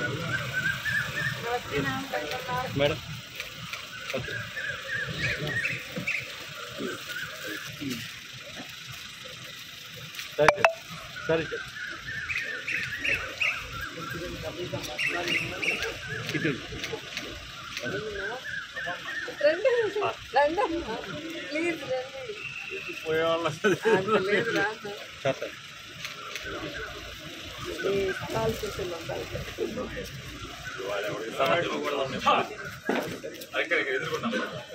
Madam okay సరే సరే ఇటు పోయేవాళ్ళ సార్ ఎదుర్కొన్నాం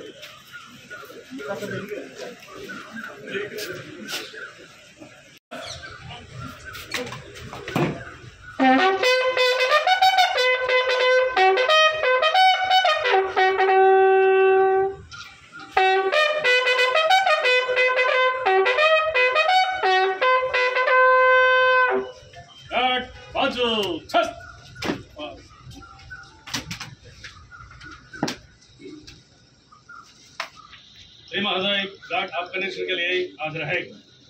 महोदय गार्ड आप कनेक्शन के लिए हाजिर है।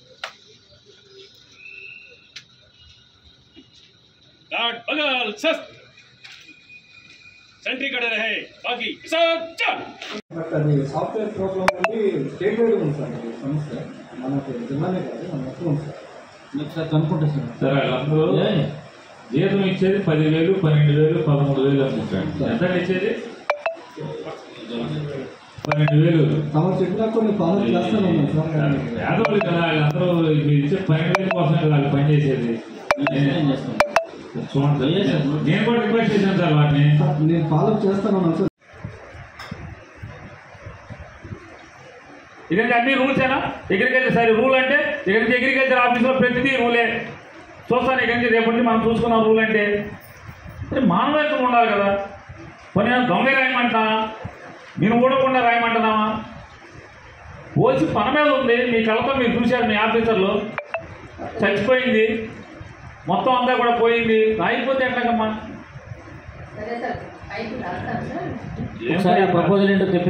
गार्ड बगल सस्त सेंट्री कड़े रहे बाकी సాఫ్ట్వేర్ ప్రాబ్లం ఉంది స్టేట్ వైడ్ ఉంది సార్ సమస్య మనకు జిల్లానే కాదు మన మొత్తం ఉంది సార్ మీకు సార్ కనుక్కుంటాను సార్ అందరూ జీతం ఇచ్చేది 10,000 12,000 13,000 అనుకుంటాను ఎంత ఇచ్చేది 12,000 తమరు చెప్పినా కొన్ని ఫాలో చేస్తాను సార్ పేదవాళ్ళు కదా వాళ్ళందరూ మీరు ఇచ్చే 12,000 కోసం వాళ్ళు పనిచేసేది చూడండి నేను కూడా రిక్వెస్ట్ చేశాను సార్ వాటిని నేను ఫాలో చేస్తాను సార్ ఇక్కడికి అన్ని రూల్సేనా అగ్రికల్చర్ సరే రూల్ అంటే ఇక్కడికి అగ్రికల్చర్ ఆఫీస్లో ప్రతిదీ రూలే చూస్తాను ఇక్కడి నుంచి రేపటి మనం చూసుకున్నాం రూల్ అంటే మానవత్వం ఉండాలి కదా కొన్ని దొంగ రాయమంటా నేను ఊడకుండా రాయమంటున్నావా పోసి పన మీద ఉంది మీ కళ్ళతో మీరు చూశారు మీ ఆఫీసర్లు చచ్చిపోయింది మొత్తం అంతా కూడా పోయింది రాయిపోతే ఎట్లాగమ్మా ప్రపోజల్ ఏంటో